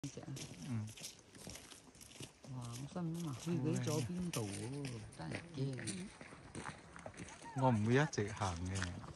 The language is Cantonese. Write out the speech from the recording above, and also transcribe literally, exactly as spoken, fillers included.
嗯。 哇！我心諗啊，去幾咗邊度喎？真係驚。 我唔會一直行嘅。